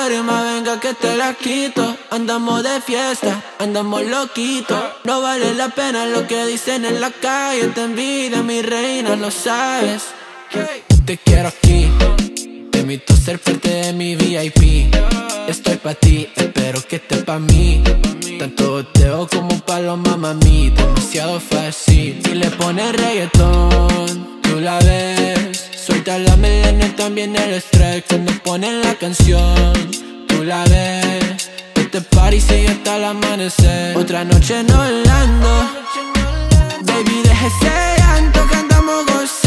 lágrima, venga que te la quito. Andamos de fiesta, andamos loquitos. No vale la pena lo que dicen en la calle. Te envidia, mi reina, lo sabes. Te quiero aquí, te invito a ser parte de mi VIP. Estoy pa' ti, espero que estés pa' mí. Tanto boteo como paloma, mami, demasiado fácil. Si le pones reggaetón, tú la ves. Suelta la melena, también el estrés. Cuando ponen la canción, tú la ves. Este party sigue hasta el amanecer. Otra noche en Orlando, baby, deja ese llanto que andamos gozando.